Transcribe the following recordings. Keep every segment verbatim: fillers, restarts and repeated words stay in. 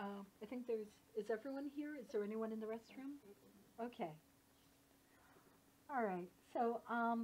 Uh, I think there's, is everyone here? Is there anyone in the restroom? Okay. All right. So um,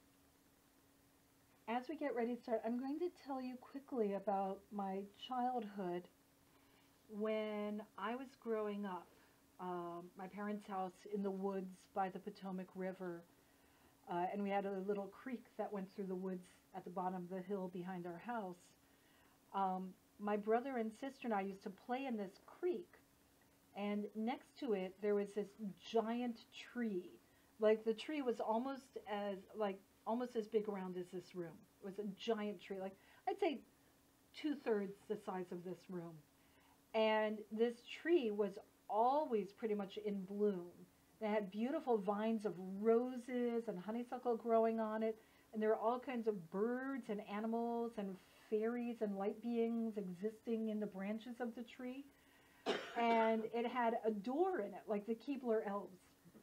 as we get ready to start, I'm going to tell you quickly about my childhood when I was growing up. Um, my parents' house in the woods by the Potomac River, uh, and we had a little creek that went through the woods at the bottom of the hill behind our house. Um, my brother and sister and I used to play in this creek, and next to it there was this giant tree. Like the tree was almost as like almost as big around as this room. It was a giant tree, like I'd say two thirds the size of this room. And this tree was always pretty much in bloom. It had beautiful vines of roses and honeysuckle growing on it, and there were all kinds of birds and animals and fairies and light beings existing in the branches of the tree. And it had a door in it, like the Keebler elves.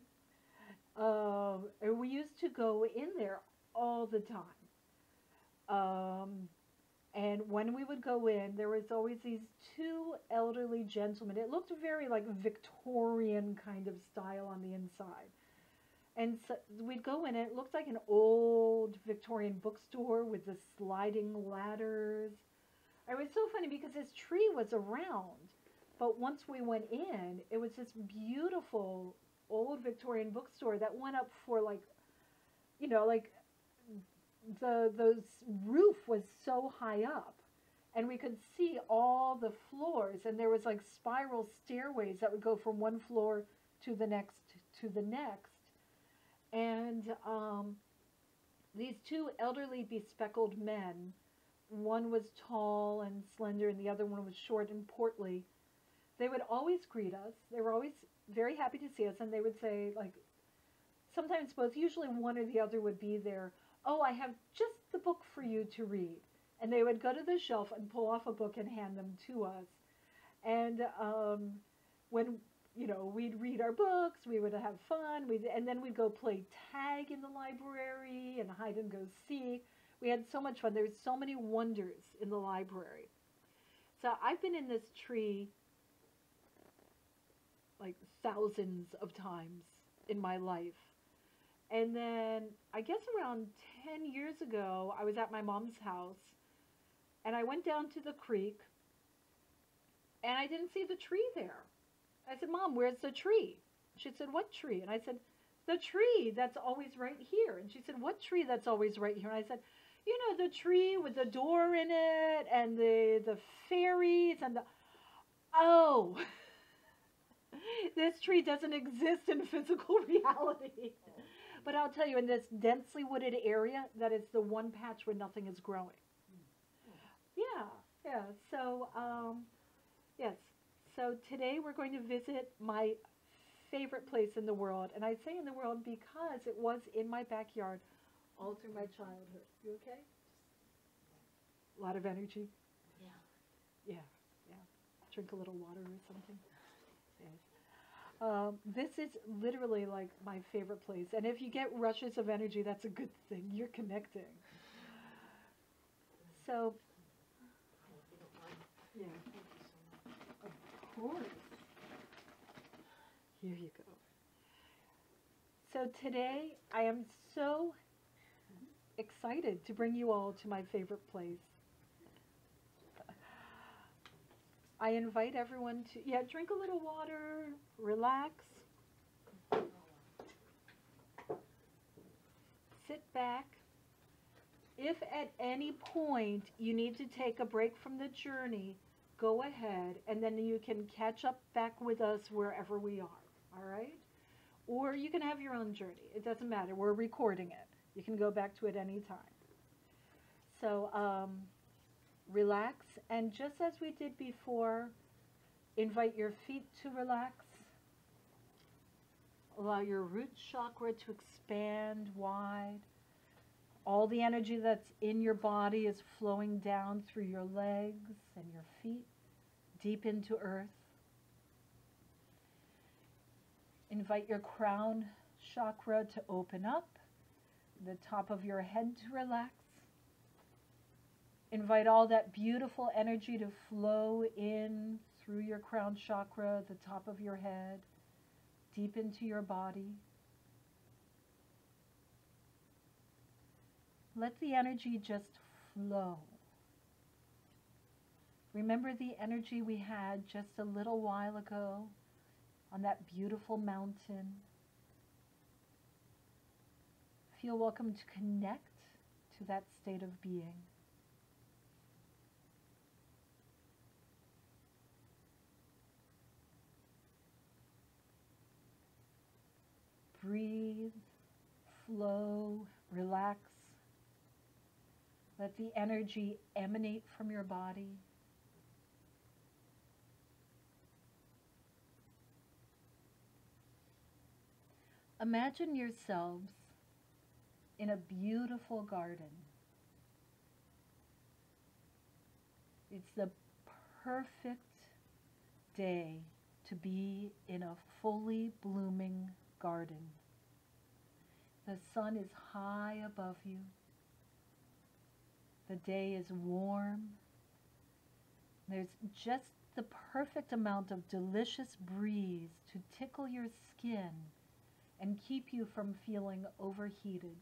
Um, and we used to go in there all the time. Um, and when we would go in, there was always these two elderly gentlemen. It looked very like Victorian kind of style on the inside. And so we'd go in, and it looked like an old Victorian bookstore with the sliding ladders. It was so funny because this tree was around, but once we went in, it was this beautiful old Victorian bookstore that went up for like, you know, like the the roof was so high up, and we could see all the floors, and there was like spiral stairways that would go from one floor to the next to the next. And um, these two elderly bespectacled men, one was tall and slender and the other one was short and portly, they would always greet us. They were always very happy to see us, and they would say, like, sometimes both, usually one or the other would be there, "Oh, I have just the book for you to read." And they would go to the shelf and pull off a book and hand them to us. And um, when, you know, we'd read our books, we would have fun, we'd, and then we'd go play tag in the library and hide and go seek. We had so much fun. There's so many wonders in the library. So I've been in this tree like thousands of times in my life. And then I guess around ten years ago, I was at my mom's house, and I went down to the creek, and I didn't see the tree there. I said, "Mom, where's the tree?" She said, "What tree?" And I said, "The tree that's always right here." And she said, "What tree that's always right here?" And I said, "You know, the tree with the door in it and the, the fairies and the..." Oh, this tree doesn't exist in physical reality. But I'll tell you, in this densely wooded area, that is the one patch where nothing is growing. Yeah, yeah. So, um, yes. So today we're going to visit my favorite place in the world. And I say in the world because it was in my backyard all through my childhood. You okay? A lot of energy? Yeah. Yeah, yeah. Drink a little water or something. Yes. Um, this is literally like my favorite place. And if you get rushes of energy, that's a good thing. You're connecting. So, yeah. Of course. Here you go. So today I am so excited to bring you all to my favorite place. I invite everyone to, yeah, drink a little water, relax, sit back. If at any point you need to take a break from the journey, go ahead, and then you can catch up back with us wherever we are, all right? Or you can have your own journey. It doesn't matter. We're recording it. You can go back to it any time. So, um, relax, and just as we did before, invite your feet to relax. Allow your root chakra to expand wide. All the energy that's in your body is flowing down through your legs and your feet, deep into earth. Invite your crown chakra to open up, the top of your head to relax. Invite all that beautiful energy to flow in through your crown chakra, the top of your head, deep into your body. Let the energy just flow. Remember the energy we had just a little while ago on that beautiful mountain. Feel welcome to connect to that state of being. Breathe, flow, relax. Let the energy emanate from your body. Imagine yourselves in a beautiful garden. It's the perfect day to be in a fully blooming garden. The sun is high above you. The day is warm. There's just the perfect amount of delicious breeze to tickle your skin and keep you from feeling overheated.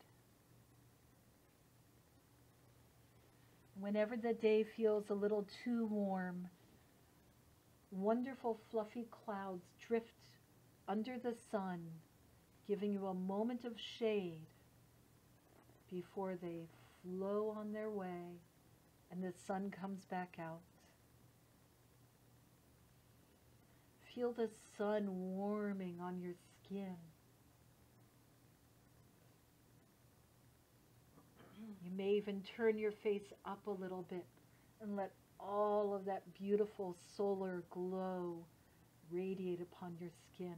Whenever the day feels a little too warm, wonderful fluffy clouds drift under the sun, giving you a moment of shade before they flow on their way and the sun comes back out. Feel the sun warming on your skin. You may even turn your face up a little bit and let all of that beautiful solar glow radiate upon your skin.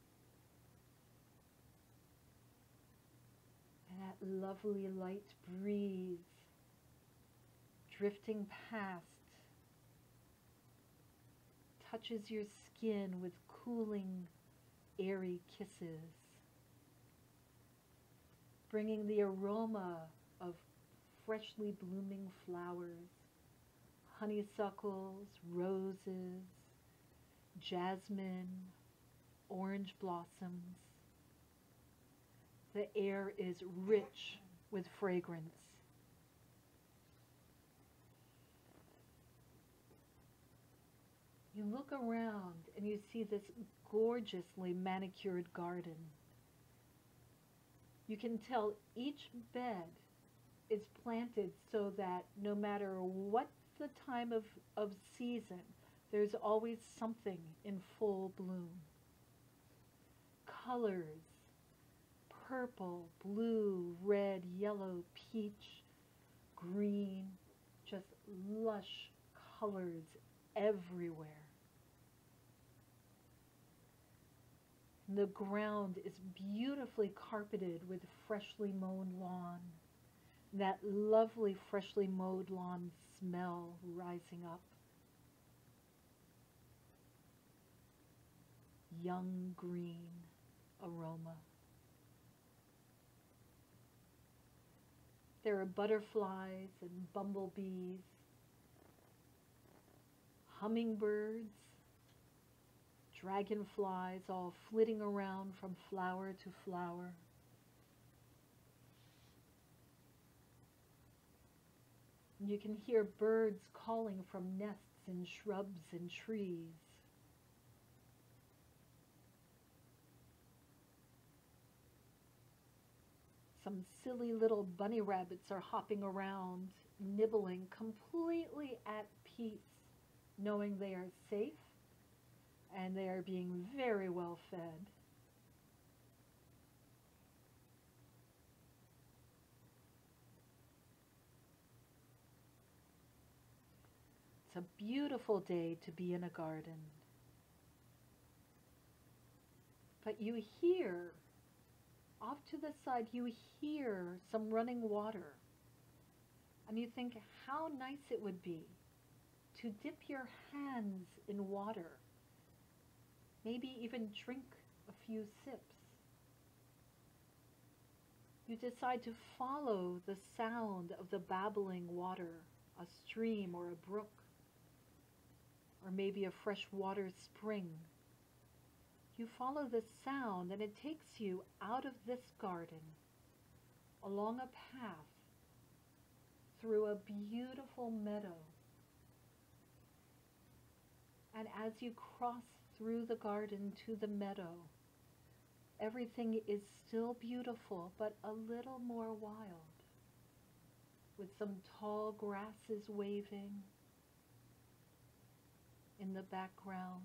And that lovely light breeze drifting past touches your skin with cooling, airy kisses, bringing the aroma of freshly blooming flowers, honeysuckles, roses, jasmine, orange blossoms. The air is rich with fragrance. You look around and you see this gorgeously manicured garden. You can tell each bed is planted so that no matter what the time of, of season, there's always something in full bloom. Colors, purple, blue, red, yellow, peach, green, just lush colors everywhere. And the ground is beautifully carpeted with freshly mown lawn. That lovely freshly mowed lawn smell rising up. Young green aroma. There are butterflies and bumblebees, hummingbirds, dragonflies all flitting around from flower to flower. You can hear birds calling from nests in shrubs and trees. Some silly little bunny rabbits are hopping around, nibbling, completely at peace, knowing they are safe and they are being very well fed. It's a beautiful day to be in a garden. But you hear, off to the side, you hear some running water. And you think how nice it would be to dip your hands in water. Maybe even drink a few sips. You decide to follow the sound of the babbling water, a stream or a brook. or maybe a freshwater spring. You follow the sound and it takes you out of this garden, along a path, through a beautiful meadow. And as you cross through the garden to the meadow, everything is still beautiful, but a little more wild, with some tall grasses waving in the background,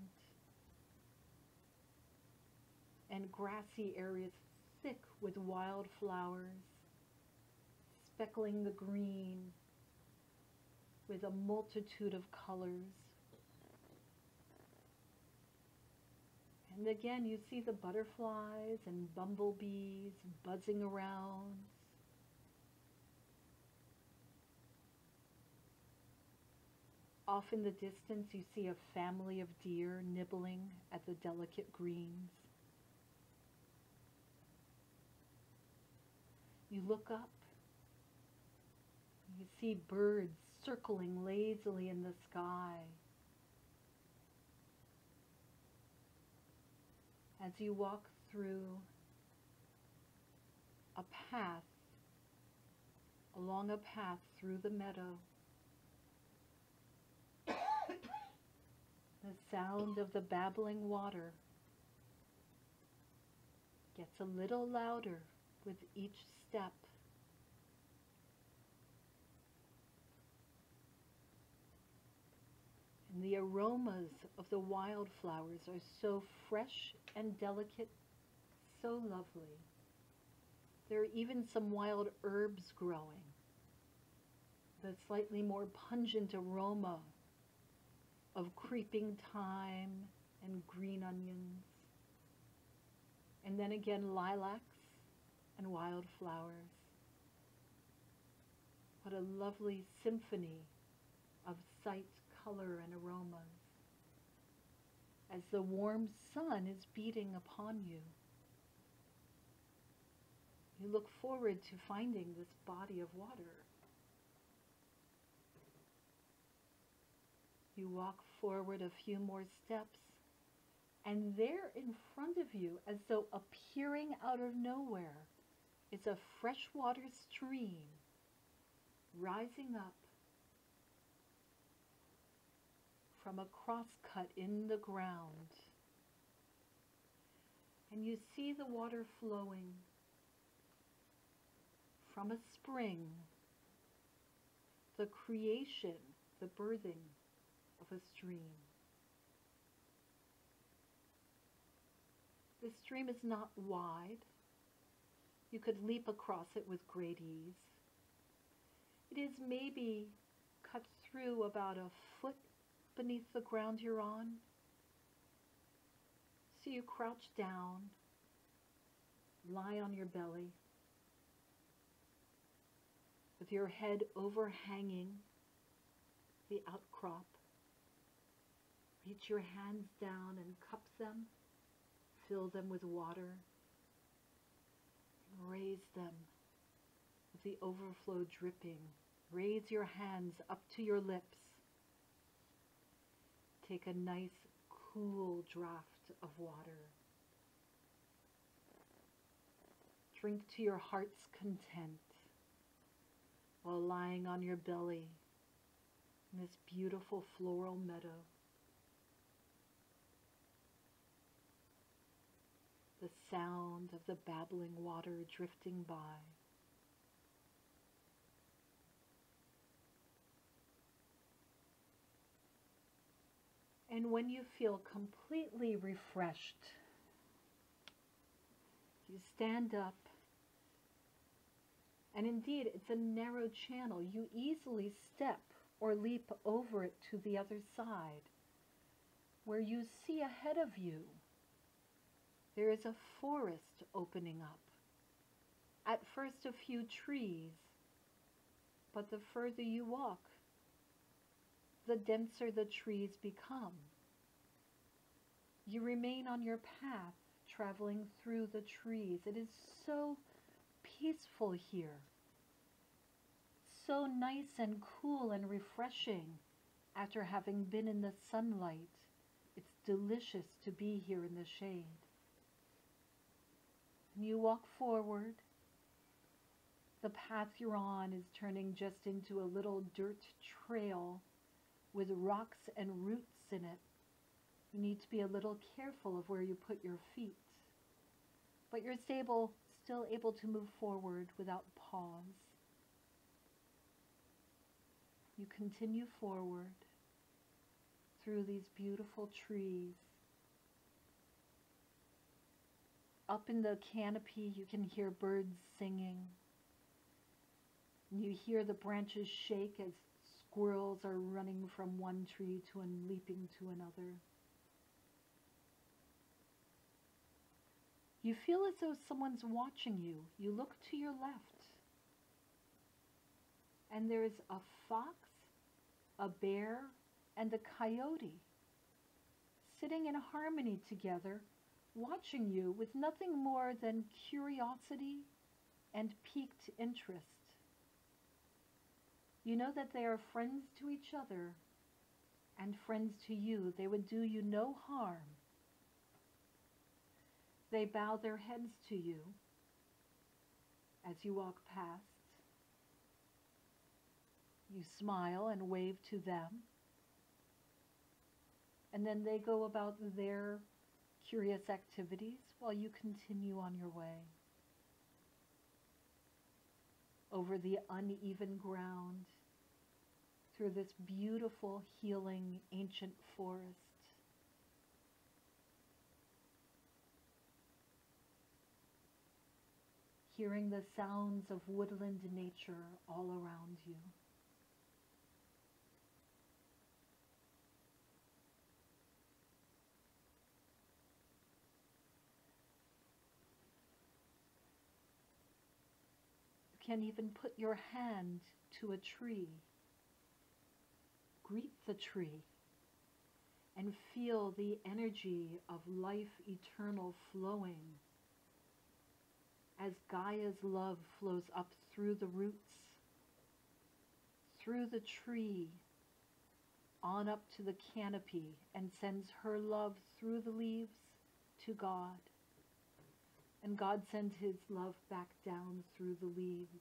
and grassy areas thick with wildflowers, speckling the green with a multitude of colors. And again, you see the butterflies and bumblebees buzzing around. Off in the distance, you see a family of deer nibbling at the delicate greens. You look up. You see birds circling lazily in the sky. As you walk through a path, along a path through the meadow, the sound of the babbling water gets a little louder with each step. And the aromas of the wildflowers are so fresh and delicate, so lovely. There are even some wild herbs growing. The slightly more pungent aroma of creeping thyme and green onions. And then again, lilacs and wildflowers. What a lovely symphony of sight, color, and aromas as the warm sun is beating upon you. You look forward to finding this body of water. You walk forward a few more steps, and there in front of you, as though appearing out of nowhere, is a freshwater stream rising up from a crosscut in the ground. And you see the water flowing from a spring, the creation, the birthing of a stream. The stream is not wide. You could leap across it with great ease. It is maybe cut through about a foot beneath the ground you're on. So you crouch down, lie on your belly, with your head overhanging the outcrop. Reach your hands down and cup them, fill them with water, and raise them with the overflow dripping. Raise your hands up to your lips. Take a nice, cool draught of water. Drink to your heart's content while lying on your belly in this beautiful floral meadow. The sound of the babbling water drifting by. And when you feel completely refreshed, you stand up, and indeed it's a narrow channel. You easily step or leap over it to the other side, where you see ahead of you there is a forest opening up. At first a few trees, but the further you walk, the denser the trees become. You remain on your path, traveling through the trees. It is so peaceful here, so nice and cool and refreshing After having been in the sunlight, it's delicious to be here in the shade. And you walk forward. The path you're on is turning just into a little dirt trail with rocks and roots in it. You need to be a little careful of where you put your feet. But you're stable, still able to move forward without pause. You continue forward through these beautiful trees. Up in the canopy, you can hear birds singing. And you hear the branches shake as squirrels are running from one tree to and leaping to another. You feel as though someone's watching you. You look to your left, and there's a fox, a bear, and a coyote sitting in harmony together, watching you with nothing more than curiosity and piqued interest. You know that they are friends to each other and friends to you. They would do you no harm. They bow their heads to you as you walk past. You smile and wave to them. And then they go about their curious activities while you continue on your way. Over the uneven ground, through this beautiful, healing, ancient forest. Hearing the sounds of woodland nature all around you. You can even put your hand to a tree. Greet the tree and feel the energy of life eternal flowing as Gaia's love flows up through the roots, through the tree, on up to the canopy, and sends her love through the leaves to God. And God sends his love back down through the leaves,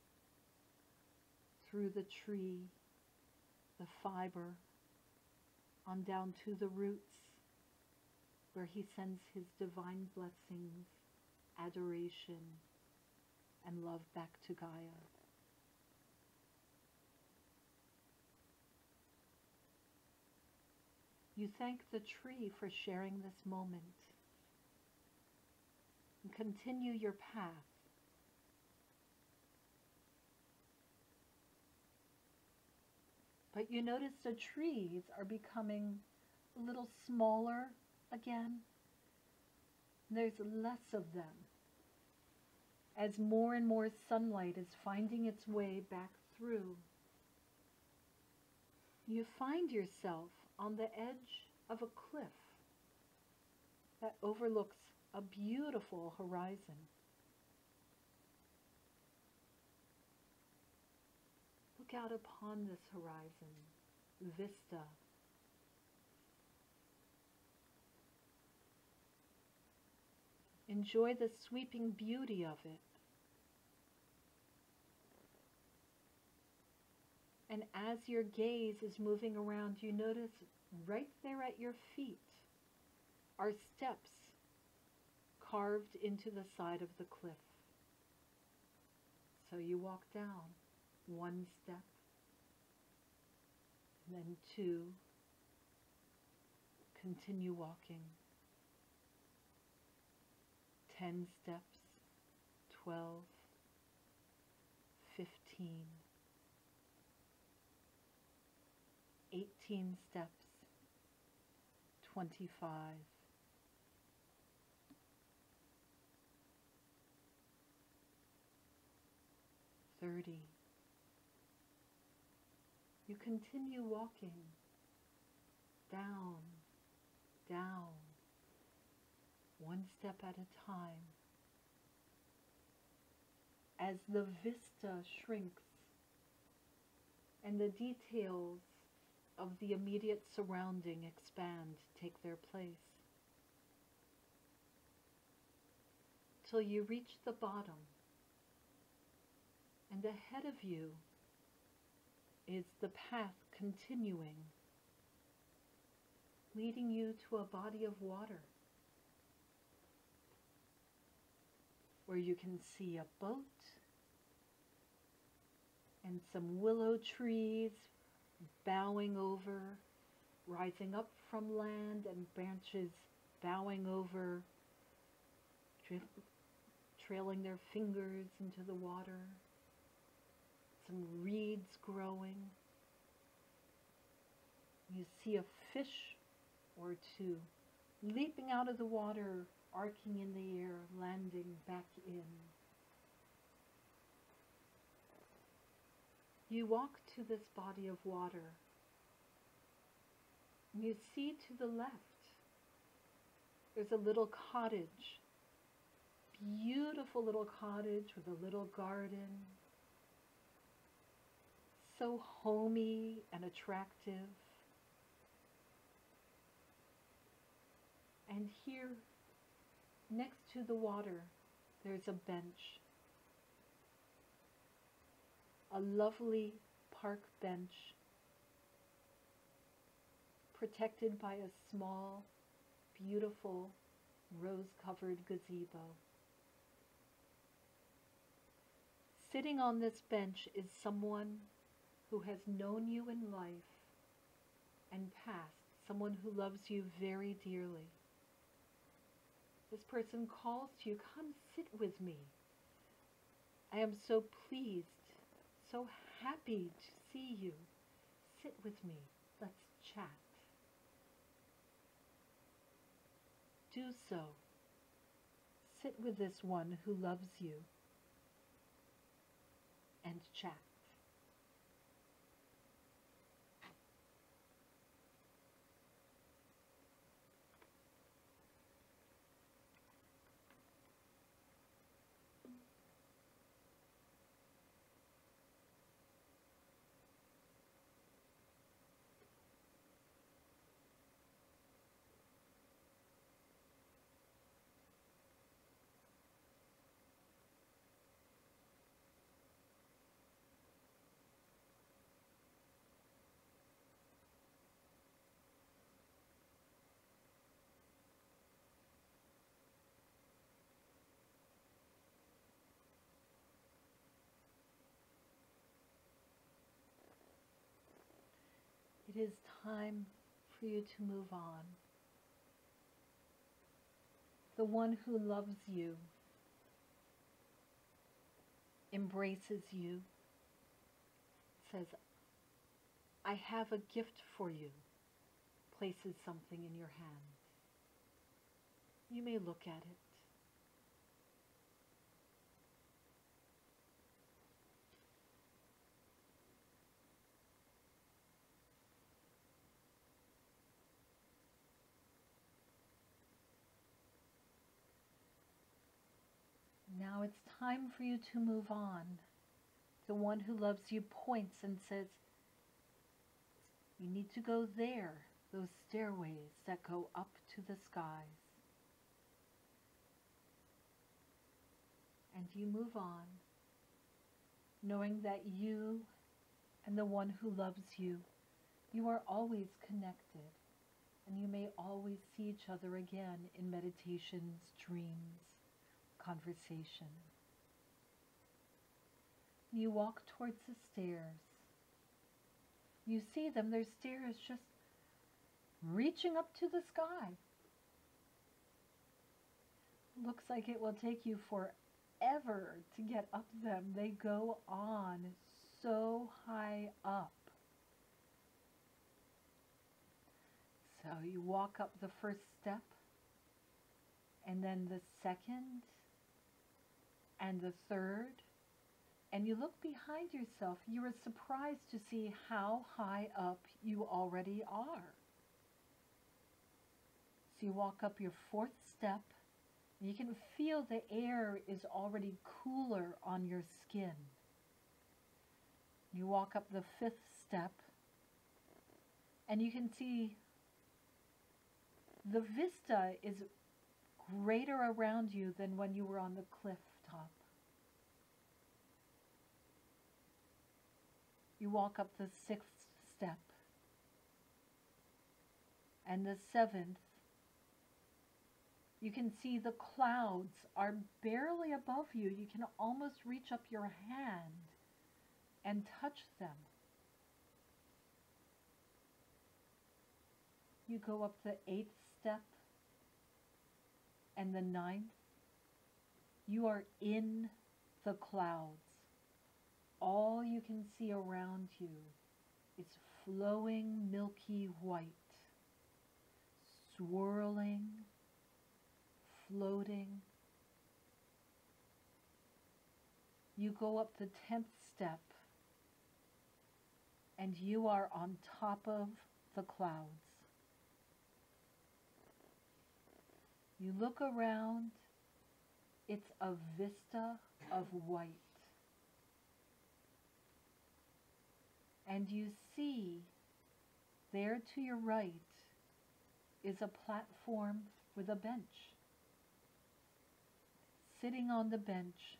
through the tree, the fiber, on down to the roots, where he sends his divine blessings, adoration, and love back to Gaia. You thank the tree for sharing this moment. And continue your path. But you notice the trees are becoming a little smaller again. There's less of them as more and more sunlight is finding its way back through. You find yourself on the edge of a cliff that overlooks a beautiful horizon. Look out upon this horizon, vista. Enjoy the sweeping beauty of it. And as your gaze is moving around, you notice right there at your feet are steps carved into the side of the cliff. So you walk down one step, and then two, continue walking. Ten steps, twelve, fifteen, eighteen steps, twenty-five, thirty. You continue walking down, down, one step at a time. As the vista shrinks and the details of the immediate surrounding expand, take their place, till you reach the bottom, and ahead of you is the path continuing, leading you to a body of water, where you can see a boat and some willow trees bowing over, rising up from land, and branches bowing over, tra trailing their fingers into the water, some reeds growing. You see a fish or two leaping out of the water, arcing in the air, landing back in. You walk to this body of water, and you see to the left, there's a little cottage, beautiful little cottage with a little garden, so homey and attractive. And here, next to the water, there's a bench. A lovely park bench, protected by a small, beautiful, rose-covered gazebo. Sitting on this bench is someone who has known you in life and past, someone who loves you very dearly. This person calls to you, "Come sit with me. I am so pleased, so happy to see you. Sit with me. Let's chat." Do so. Sit with this one who loves you and chat. It is time for you to move on. The one who loves you, embraces you, says, "I have a gift for you," places something in your hand. You may look at it. Now it's time for you to move on. The one who loves you points and says, "You need to go there, those stairways that go up to the skies." And you move on, knowing that you and the one who loves you, you are always connected, and you may always see each other again in meditations, dreams, conversation. You walk towards the stairs. You see them, there's stairs just reaching up to the sky. Looks like it will take you forever to get up them. They go on so high up. So you walk up the first step, and then the second, and the third, and you look behind yourself. You are surprised to see how high up you already are. So you walk up your fourth step, and you can feel the air is already cooler on your skin. You walk up the fifth step, And you can see the vista is greater around you than when you were on the cliff top. You walk up the sixth step and the seventh. You can see the clouds are barely above you. You can almost reach up your hand and touch them. You go up the eighth step and the ninth. You are in the clouds. All you can see around you is flowing milky white, swirling, floating. You go up the tenth step and you are on top of the clouds. You look around, it's a vista of white. And you see, there to your right is a platform with a bench. Sitting on the bench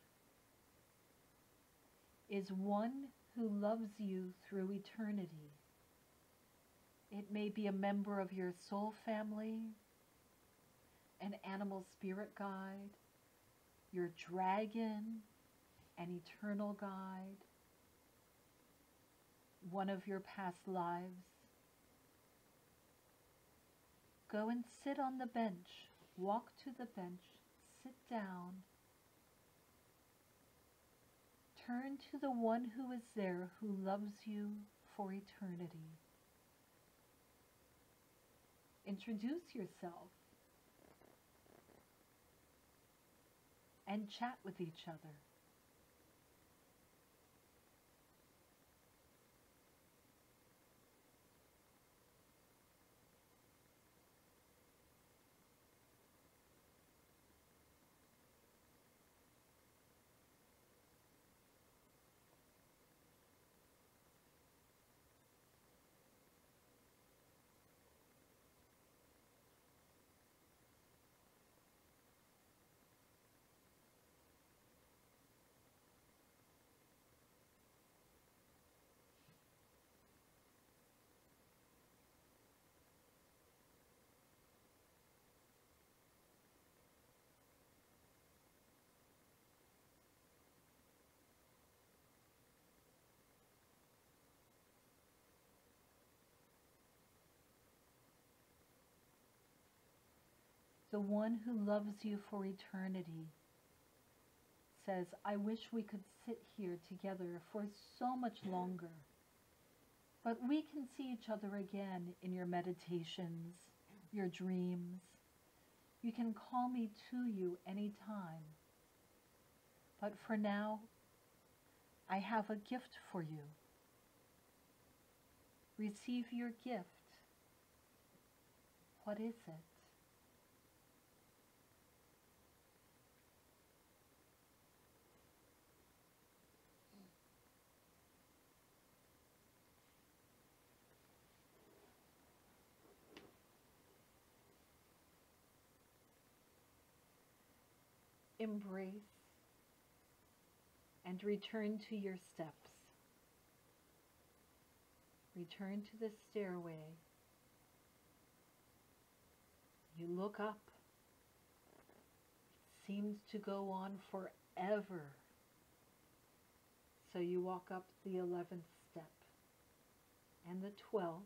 is one who loves you through eternity. It may be a member of your soul family, an animal spirit guide, your dragon, an eternal guide, one of your past lives. Go and sit on the bench, walk to the bench, sit down, turn to the one who is there who loves you for eternity. Introduce yourself and chat with each other. The one who loves you for eternity says, I wish we could sit here together for so much longer, but we can see each other again in your meditations, your dreams. You can call me to you anytime. But for now, I have a gift for you. Receive your gift. What is it? Embrace and return to your steps. Return to the stairway. You look up. It seems to go on forever. So you walk up the eleventh step and the twelfth,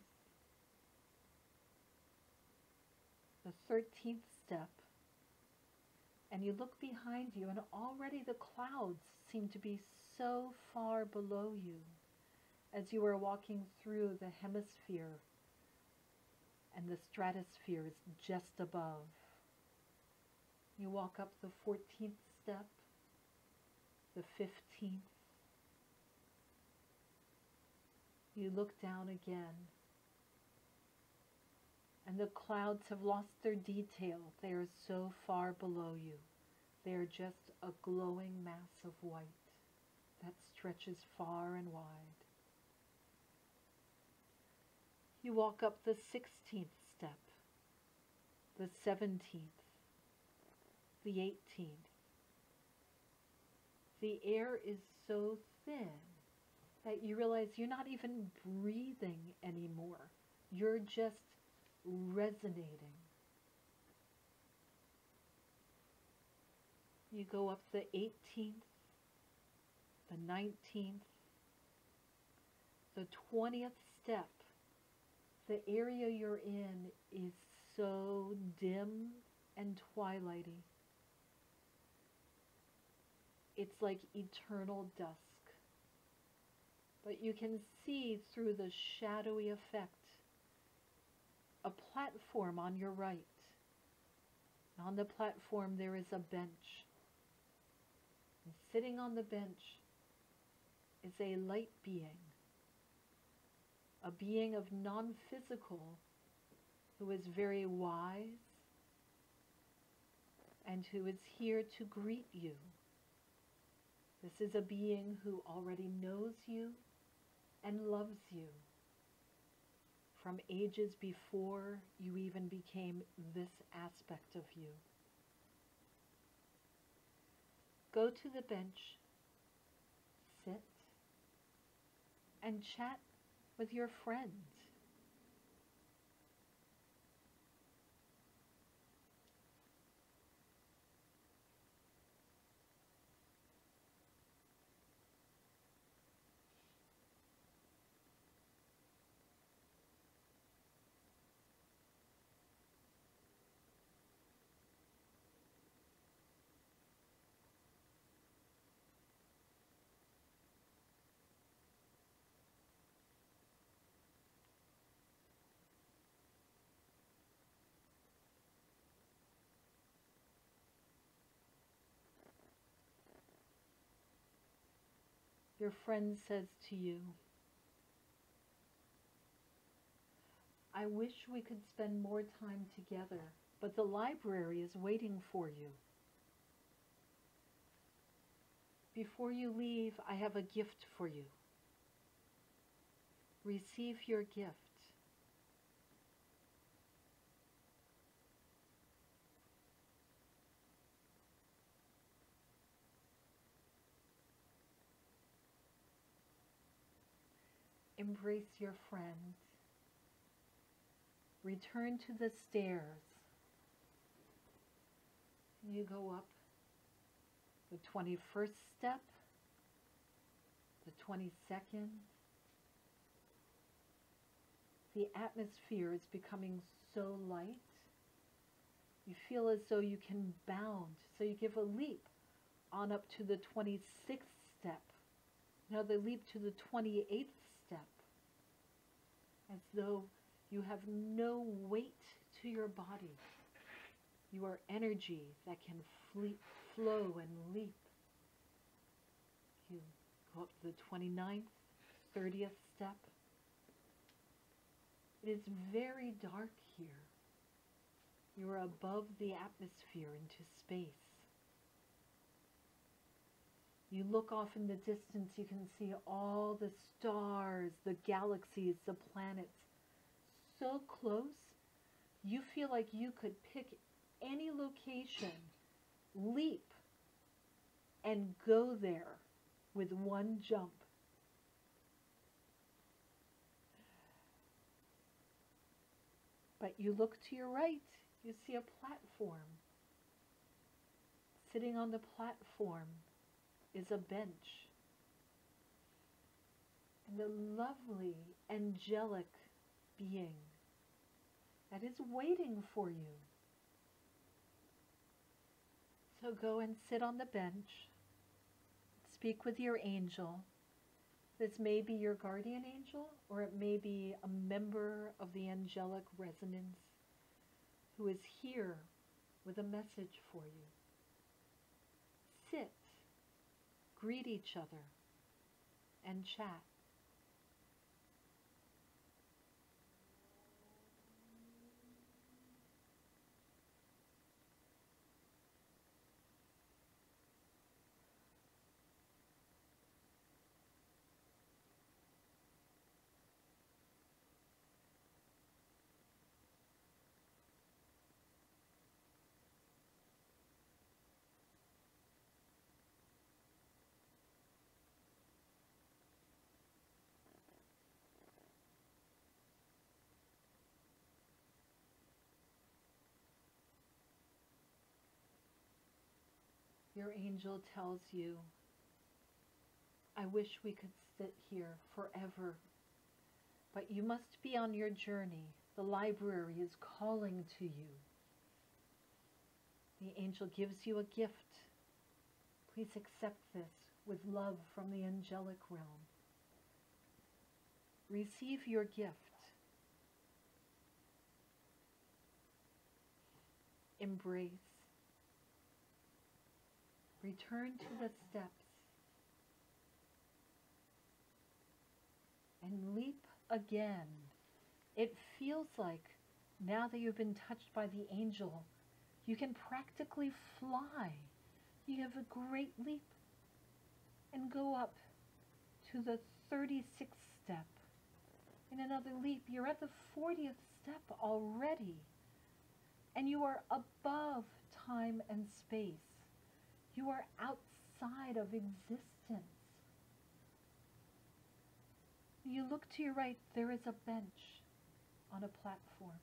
the thirteenth step. And you look behind you, and already the clouds seem to be so far below you as you are walking through the hemisphere, and the stratosphere is just above. You walk up the fourteenth step, the fifteenth. You look down again, and the clouds have lost their detail. They are so far below you. They are just a glowing mass of white that stretches far and wide. You walk up the sixteenth step, the seventeenth, the eighteenth. The air is so thin that you realize you're not even breathing anymore. You're just resonating. You go up the eighteenth, the nineteenth, the twentieth step. The area you're in is so dim and twilighty. It's like eternal dusk. But you can see through the shadowy effect a platform on your right. On the platform there is a bench. And sitting on the bench is a light being, a being of non-physical who is very wise and who is here to greet you. This is a being who already knows you and loves you from ages before you even became this aspect of you. Go to the bench, sit, and chat with your friends. Your friend says to you, I wish we could spend more time together, but the library is waiting for you. Before you leave, I have a gift for you. Receive your gift. Embrace your friend. Return to the stairs. You go up the twenty-first step, the twenty-second. The atmosphere is becoming so light. You feel as though you can bound. So you give a leap on up to the twenty-sixth step. Now the leap to the twenty-eighth step. As though you have no weight to your body. You are energy that can fleet, flow and leap. You go up to the twenty-ninth, thirtieth step. It is very dark here. You are above the atmosphere into space. You look off in the distance, you can see all the stars, the galaxies, the planets. So close, you feel like you could pick any location, leap, and go there with one jump. But you look to your right, you see a platform. Sitting on the platform is a bench. And a lovely, angelic being that is waiting for you. So go and sit on the bench. Speak with your angel. This may be your guardian angel, or it may be a member of the angelic resonance who is here with a message for you. Sit, greet each other, and chat. Your angel tells you, I wish we could sit here forever, but you must be on your journey. The library is calling to you. The angel gives you a gift. Please accept this with love from the angelic realm. Receive your gift. Embrace. Return to the steps and leap again. It feels like now that you've been touched by the angel, you can practically fly. You have a great leap and go up to the thirty-sixth step. In another leap, you're at the fortieth step already. And you are above time and space. You are outside of existence. You look to your right, there is a bench on a platform.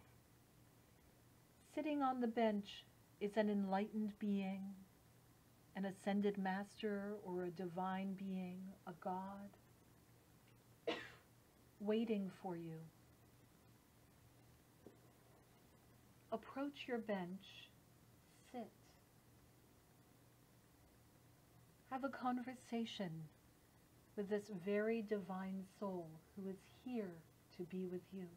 Sitting on the bench is an enlightened being, an ascended master or a divine being, a god, waiting for you. Approach your bench, sit. Have a conversation with this very divine soul who is here to be with you.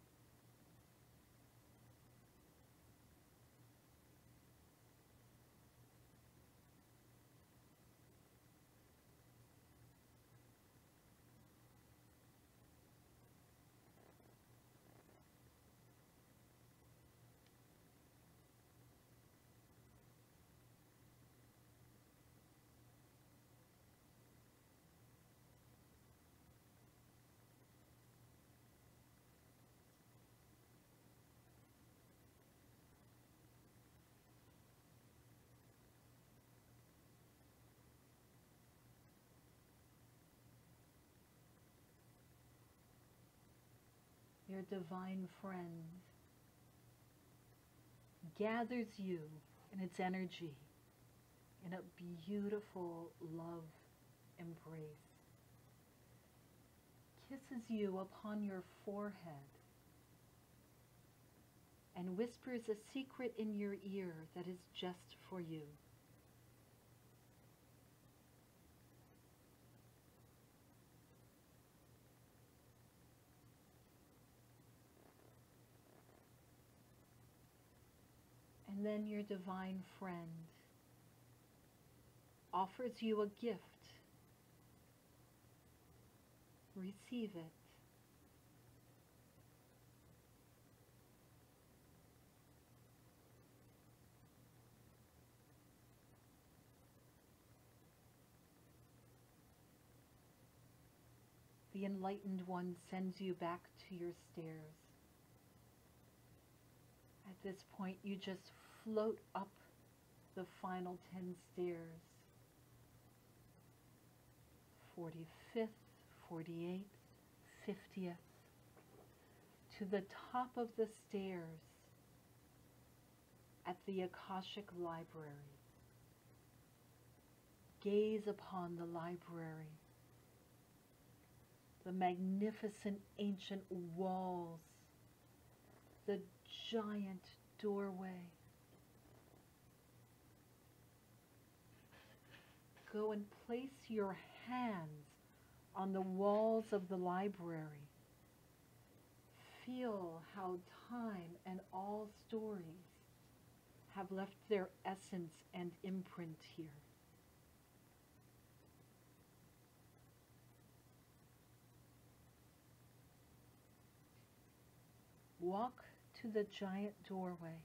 Your divine friend gathers you in its energy in a beautiful love embrace, kisses you upon your forehead, and whispers a secret in your ear that is just for you. And then your divine friend offers you a gift. Receive it. The enlightened one sends you back to your stairs. At this point, you just float up the final ten stairs. forty-fifth, forty-eighth, fiftieth, to the top of the stairs at the Akashic Library. Gaze upon the library, the magnificent ancient walls, the giant doorway. Go and place your hands on the walls of the library. Feel how time and all stories have left their essence and imprint here. Walk to the giant doorway.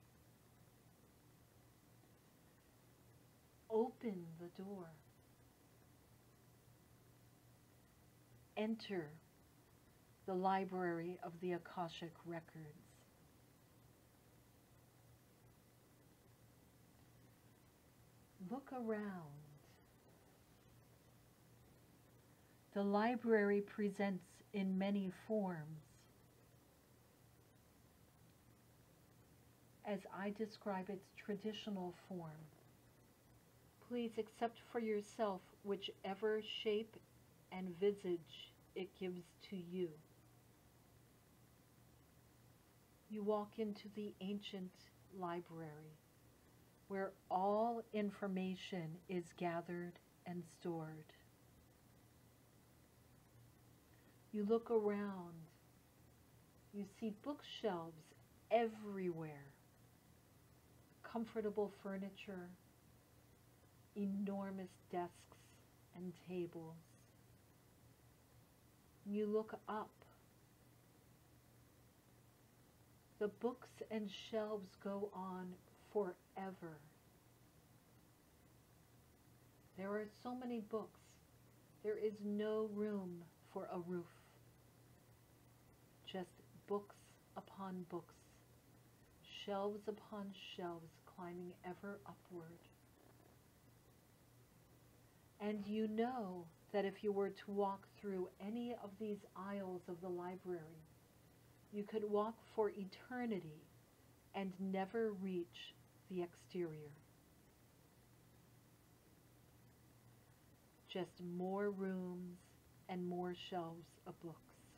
Open the door. Enter the library of the Akashic Records. Look around. The library presents in many forms. As I describe its traditional form, Please accept for yourself whichever shape and visage it gives to you. You walk into the ancient library where all information is gathered and stored. You look around. You see bookshelves everywhere, comfortable furniture, enormous desks and tables. You look up. The books and shelves go on forever. There are so many books. There is no room for a roof. Just books upon books, shelves upon shelves, climbing ever upward. And you know that if you were to walk through any of these aisles of the library, you could walk for eternity and never reach the exterior. Just more rooms and more shelves of books.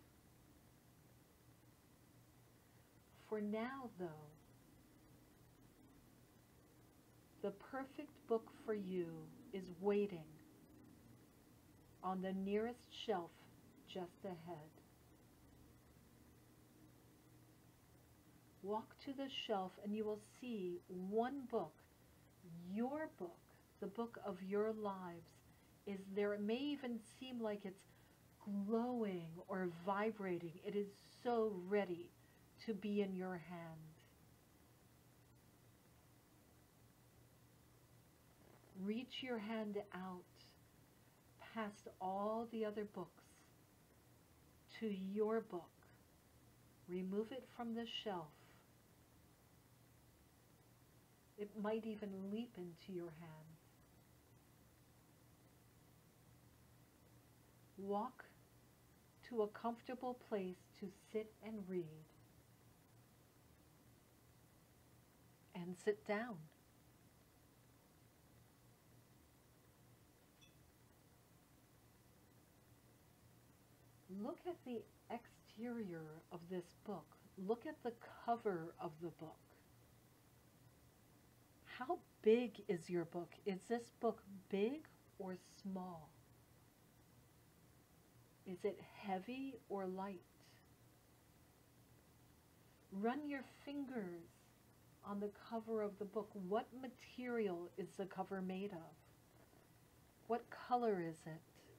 For now, though, the perfect book for you is waiting on the nearest shelf just ahead. Walk to the shelf and you will see one book, your book, the book of your lives, is there. It may even seem like it's glowing or vibrating. It is so ready to be in your hand. Reach your hand out past all the other books to your book. Remove it from the shelf. It might even leap into your hand. Walk to a comfortable place to sit and read. And sit down. Look at the exterior of this book. Look at the cover of the book. How big is your book? Is this book big or small? Is it heavy or light? Run your fingers on the cover of the book. What material is the cover made of? What color is it?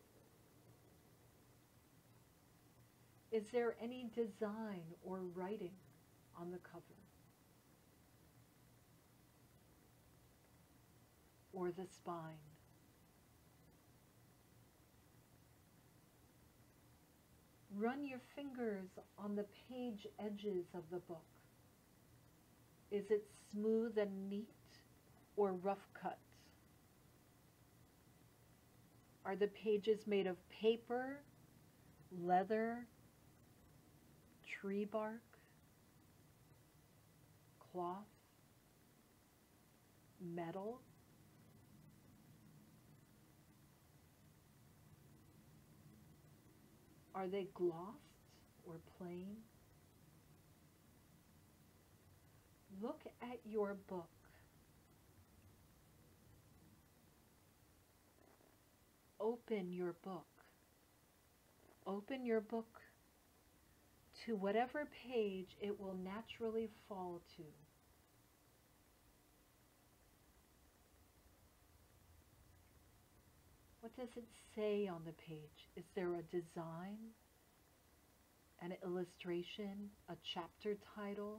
Is there any design or writing on the cover? Or the spine? Run your fingers on the page edges of the book. Is it smooth and neat or rough cut? Are the pages made of paper, leather, tree bark, cloth, metal? Are they glossed or plain? Look at your book. Open your book. Open your book to whatever page it will naturally fall to. What does it say on the page? Is there a design, an illustration, a chapter title,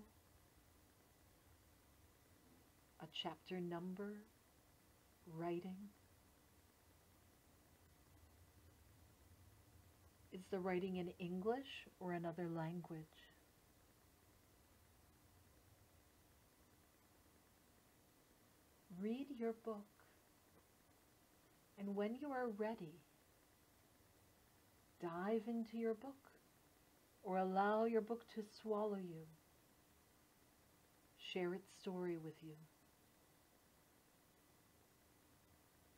a chapter number, writing? Is the writing in English or another language? Read your book. And when you are ready, dive into your book or allow your book to swallow you. Share its story with you.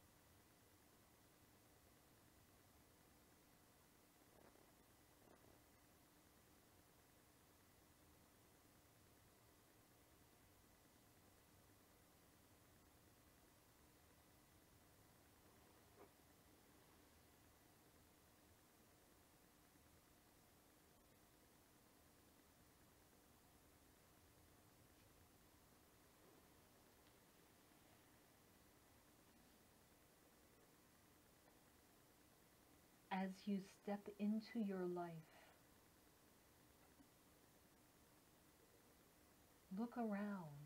as you step into your life, look around.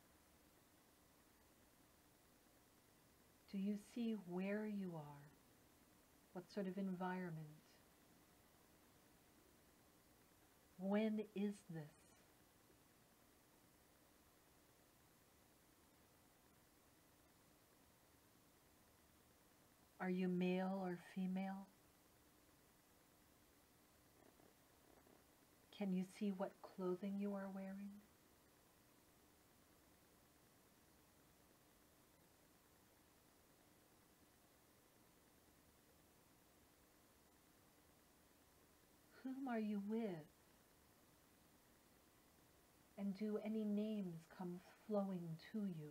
Do you see where you are? What sort of environment? When is this? Are you male or female? Can you see what clothing you are wearing? Whom are you with? And do any names come flowing to you?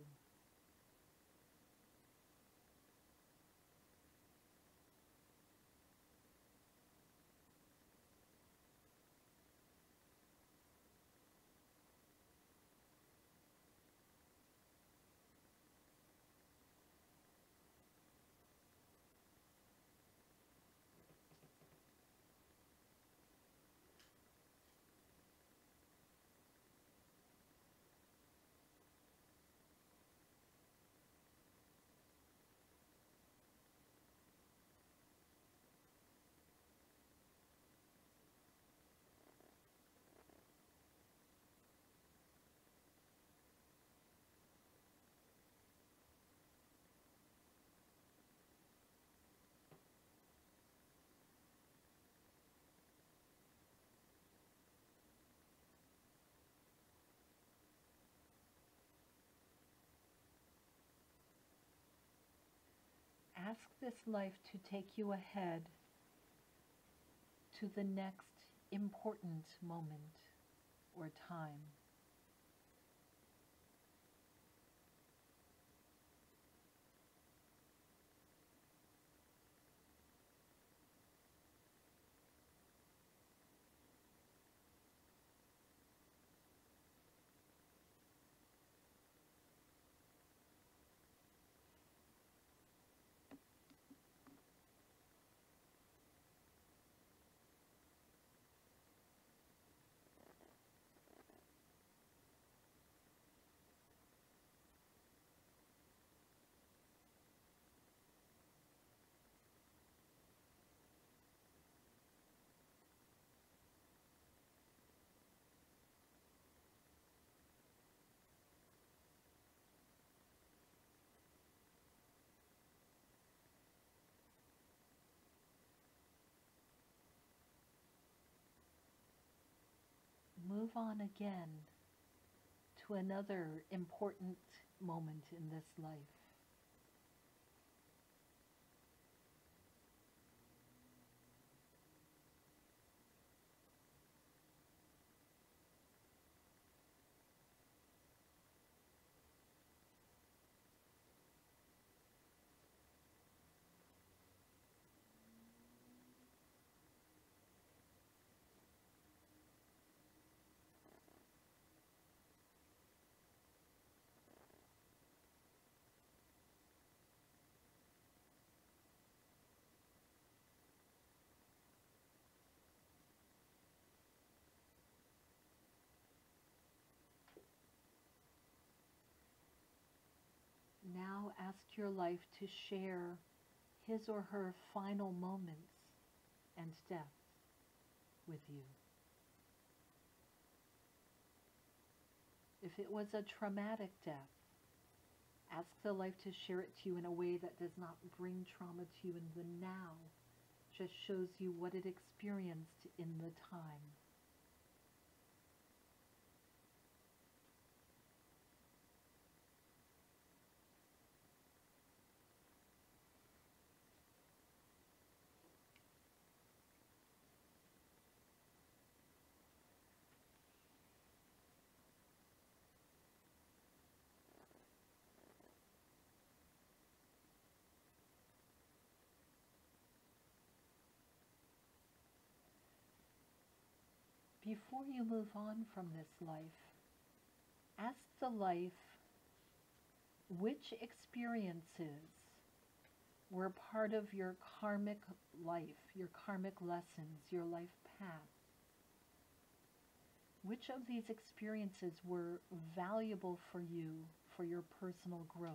Ask this life to take you ahead to the next important moment or time. Move on again to another important moment in this life. Now ask your life to share his or her final moments and steps with you. If it was a traumatic death, ask the life to share it to you in a way that does not bring trauma to you in the now, just shows you what it experienced in the time. Before you move on from this life, ask the life which experiences were part of your karmic life, your karmic lessons, your life path. Which of these experiences were valuable for you for your personal growth?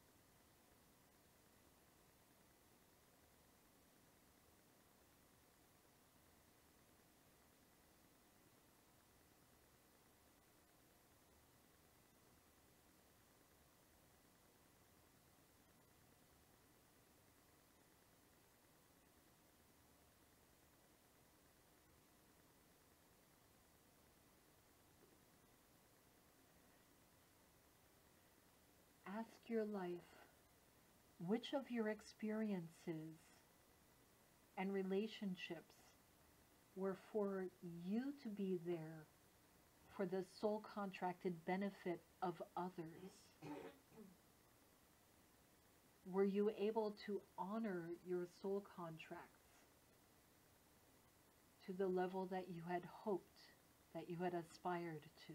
Ask your life, which of your experiences and relationships were for you to be there for the soul contracted benefit of others? Were you able to honor your soul contracts to the level that you had hoped, that you had aspired to?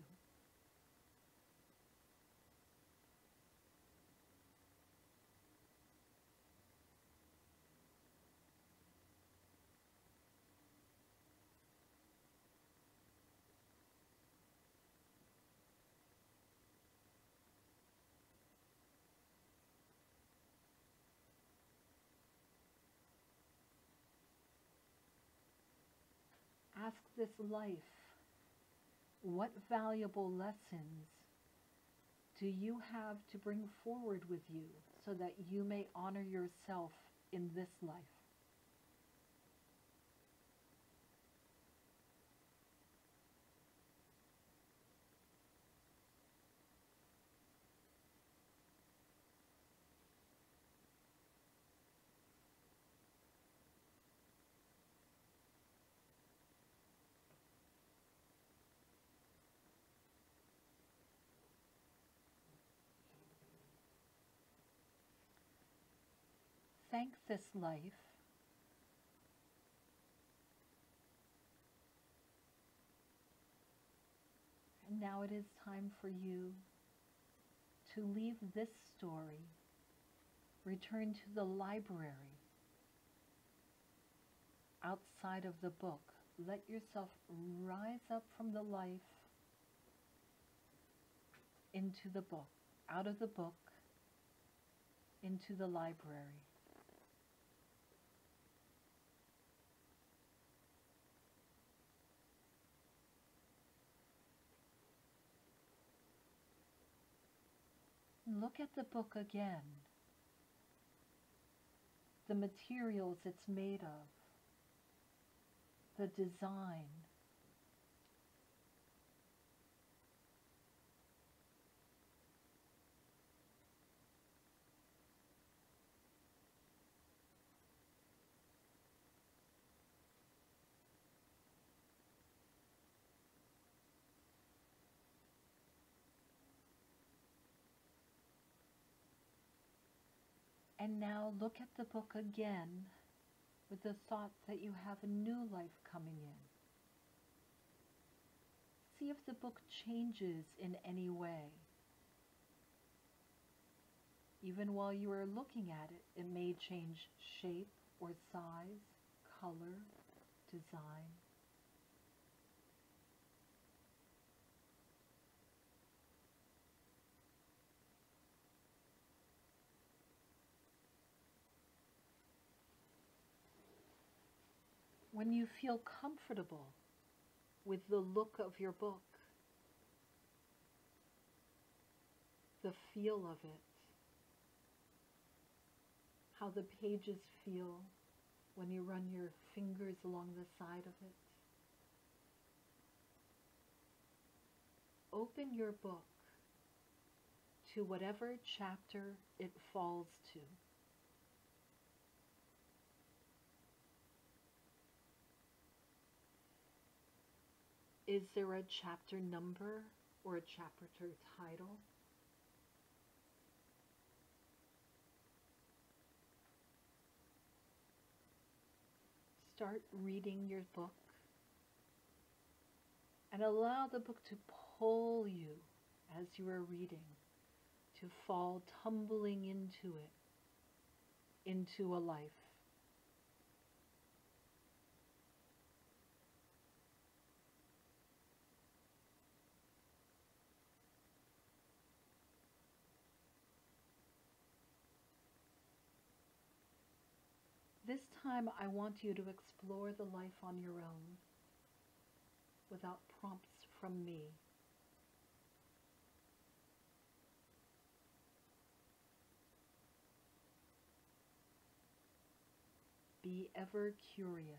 Ask this life, what valuable lessons do you have to bring forward with you so that you may honor yourself in this life? Thank this life and now it is time for you to leave this story, return to the library outside of the book. Let yourself rise up from the life into the book, out of the book, into the library. Look at the book again, the materials it's made of, the design. And now look at the book again with the thought that you have a new life coming in. See if the book changes in any way. Even while you are looking at it, it may change shape or size, color, design. When you feel comfortable with the look of your book, the feel of it, how the pages feel when you run your fingers along the side of it, open your book to whatever chapter it falls to. Is there a chapter number or a chapter title? Start reading your book and allow the book to pull you as you are reading, to fall tumbling into it, into a life. This time I want you to explore the life on your own without prompts from me. Be ever curious.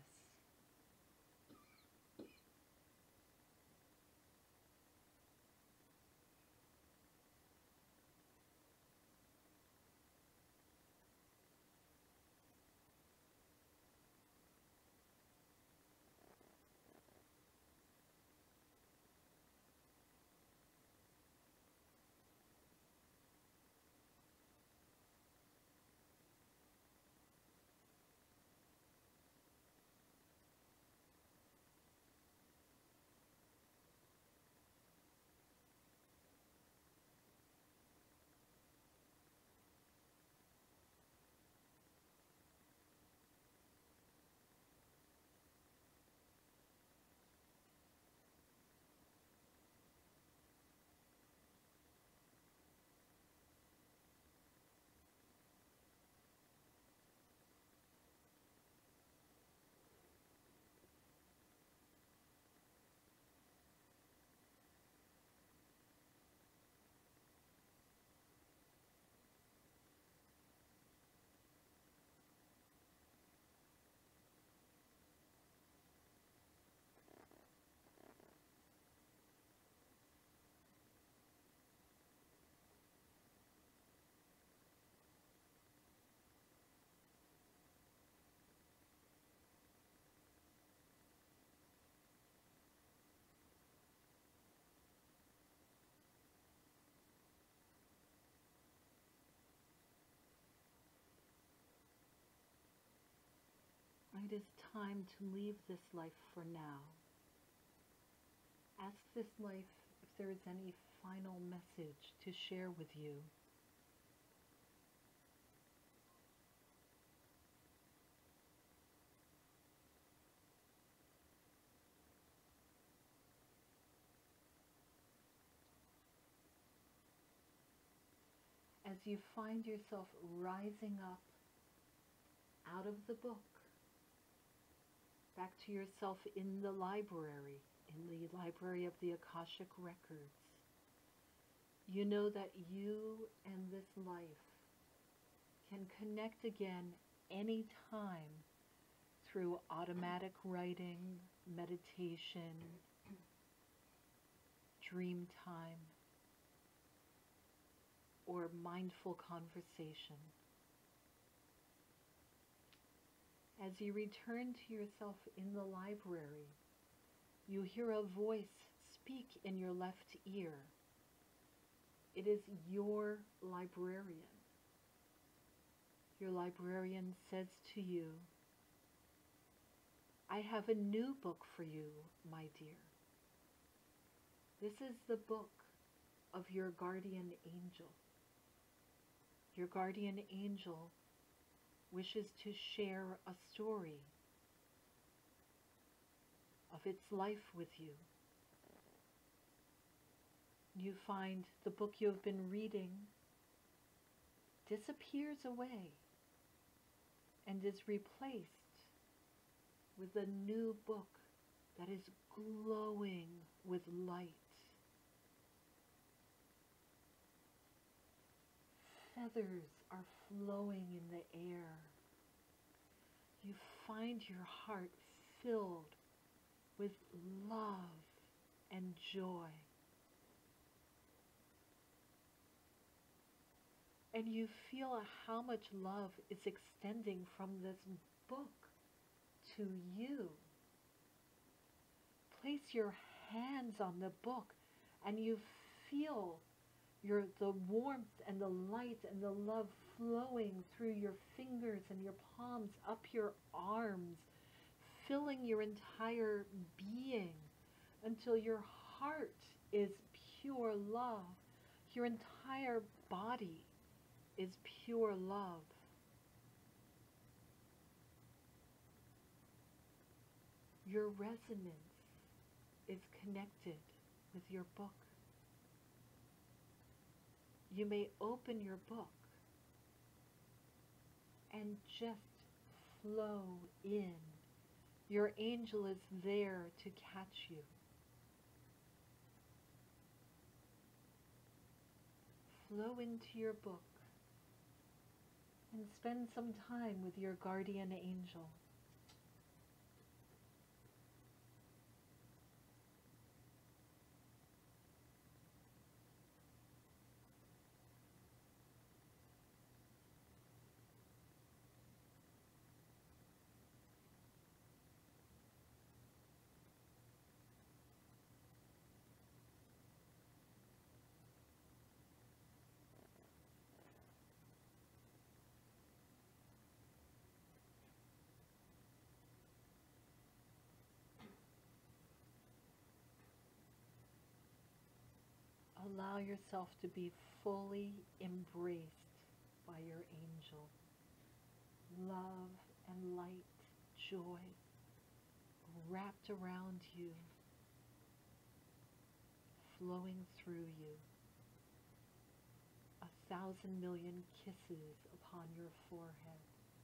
It is time to leave this life for now. Ask this life if there is any final message to share with you. As you find yourself rising up out of the book, back to yourself in the library, in the library of the Akashic Records, you know that you and this life can connect again anytime through automatic writing, meditation, dream time, or mindful conversation. As you return to yourself in the library, you hear a voice speak in your left ear. It is your librarian. Your librarian says to you, "I have a new book for you, my dear. This is the book of your guardian angel. Your guardian angel wishes to share a story of its life with you." You find the book you have been reading disappears away and is replaced with a new book that is glowing with light. Feathers are flowing in the air. You find your heart filled with love and joy. And you feel how much love is extending from this book to you. Place your hands on the book and you feel your, the warmth and the light and the love flowing through your fingers and your palms, up your arms, filling your entire being until your heart is pure love. Your entire body is pure love. your resonance is connected with your book. You may open your book and just flow in. Your angel is there to catch you. Flow into your book and spend some time with your guardian angel. Allow yourself to be fully embraced by your angel. Love and light, joy wrapped around you, flowing through you. A thousand million kisses upon your forehead.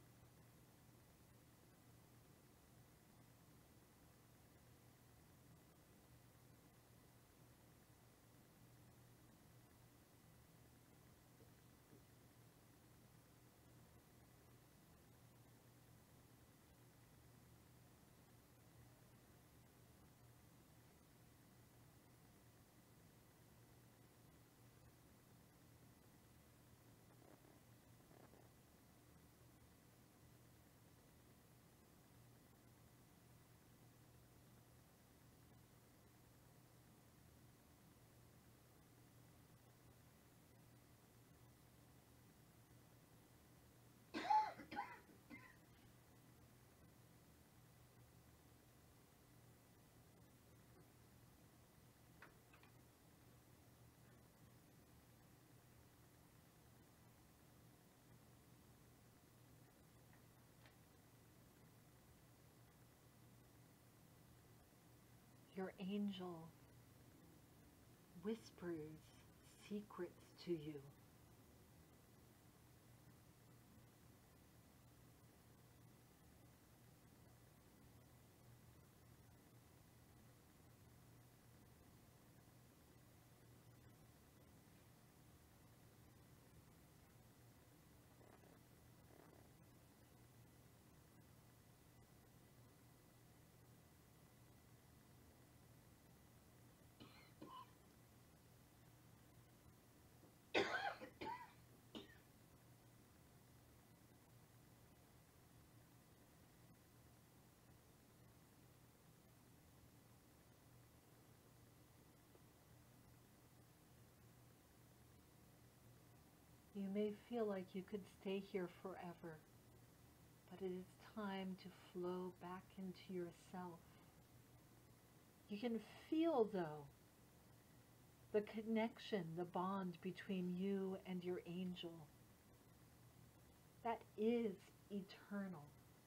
Your angel whispers secrets to you. You may feel like you could stay here forever, but it is time to flow back into yourself. You can feel, though, the connection, the bond between you and your angel. That is eternal.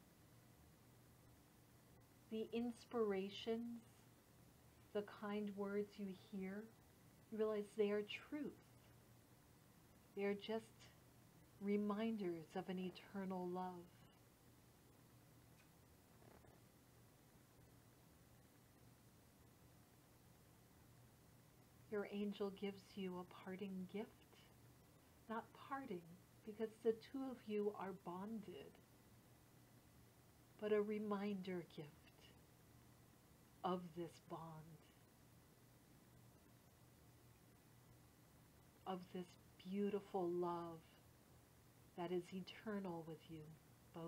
The inspirations, the kind words you hear, you realize they are truth. They are just reminders of an eternal love. Your angel gives you a parting gift. Not parting, because the two of you are bonded, but a reminder gift of this bond, of this beautiful love that is eternal with you both.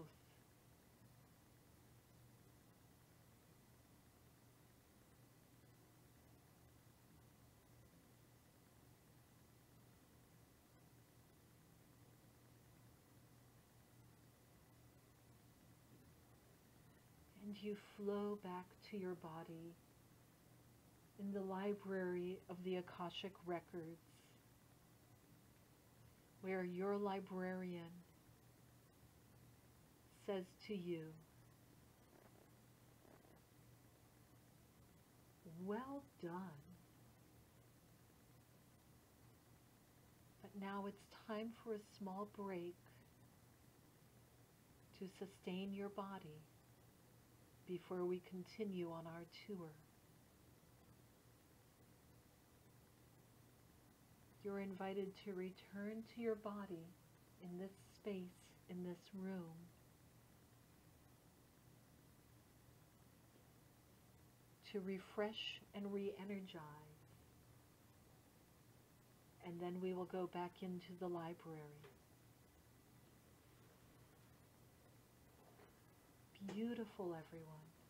And you flow back to your body in the library of the Akashic Records, where your librarian says to you, Well done. But now it's time for a small break to sustain your body before we continue on our tour. You're invited to return to your body in this space, in this room. To refresh and re-energize. And then we will go back into the library. Beautiful, everyone.